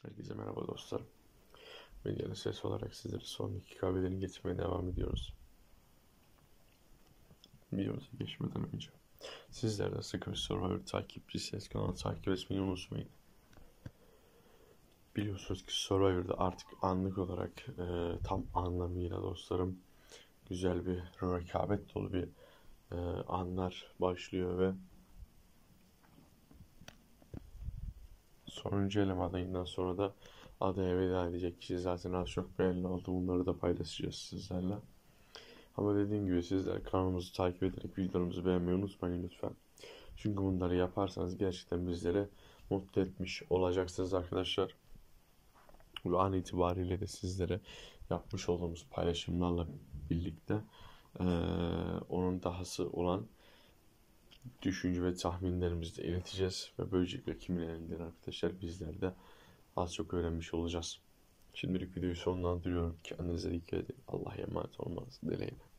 Herkese merhaba dostlar. Medyanın ses olarak sizlere son dakika haberlerini getirmeye devam ediyoruz. Videomuza geçmeden önce sizler de sıkı bir Survivor takipçisiyseniz kanalı takip etmeyi unutmayın. Biliyorsunuz ki Survivor'da artık anlık olarak tam anlamıyla dostlarım güzel bir rekabet dolu bir anlar başlıyor ve sonuncu eleme adayından sonra da adaya veda edecek kişi zaten az çok belli oldu. Bunları da paylaşacağız sizlerle. Ama dediğim gibi sizler kanalımızı takip ederek videolarımızı beğenmeyi unutmayın lütfen. Çünkü bunları yaparsanız gerçekten bizleri mutlu etmiş olacaksınız arkadaşlar. Ve an itibariyle de sizlere yapmış olduğumuz paylaşımlarla birlikte onun dahası olan düşünce ve tahminlerimizi de ileteceğiz. Ve böylelikle kimin elinden arkadaşlar bizler de az çok öğrenmiş olacağız. Şimdilik videoyu sonlandırıyorum. Kendinize dikkat edin. Allah'a emanet olmanızı dileğiyle.